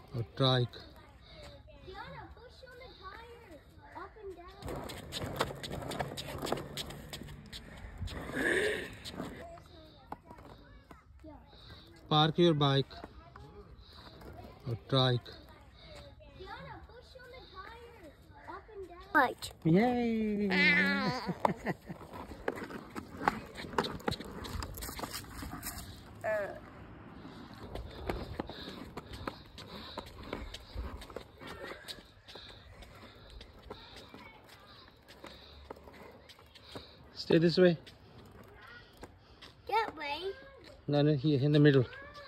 or trike. Diana, push on the tire, up and down. Park your bike or trike. Diana, push on the tire, up and down. Right. Yay! Stay this way. That way. No, no, here in the middle.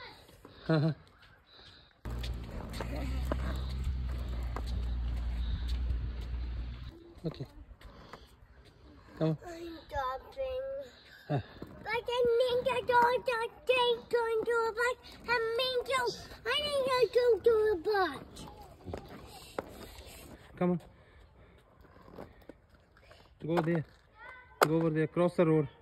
Okay. Come on. I'm stopping. Ah. But I think I don't go into a bus. I think I go to a bus. Come on. Go there. Go over there. Cross the road.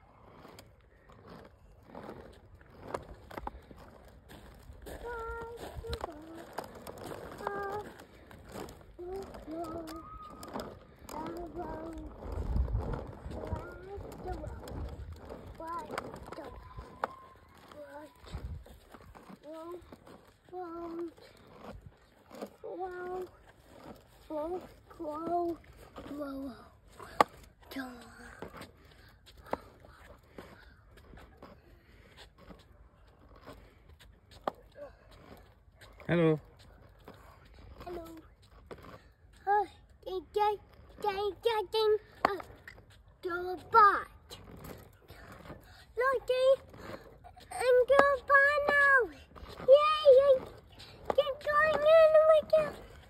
Hello. Hello. Getting to a bus. Looking into a bus now. Yay! You're going in with you.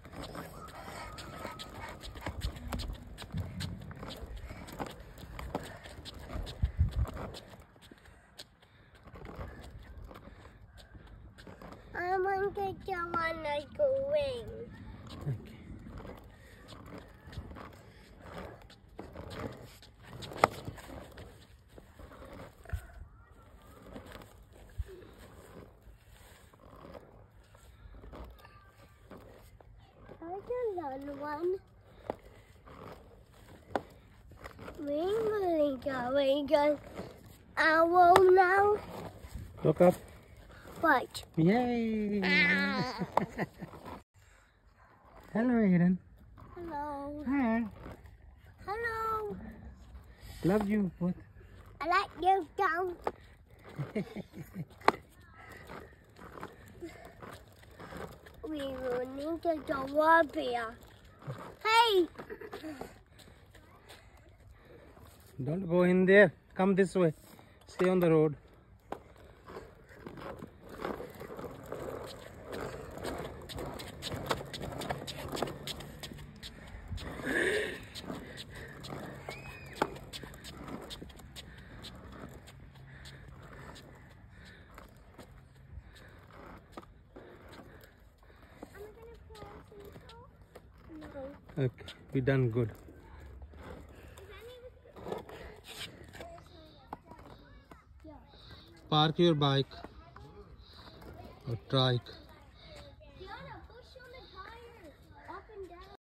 I want to get on like a wing. Okay. I can learn one. We go. Owl now. Look up. What? Yay! Hello, Aiden. Hello. Hi. Hello. Love you. What? I like you down. We will need to go up here. Hey! Don't go in there. Come this way. Stay on the road. Okay, we done good. Park your bike or trike.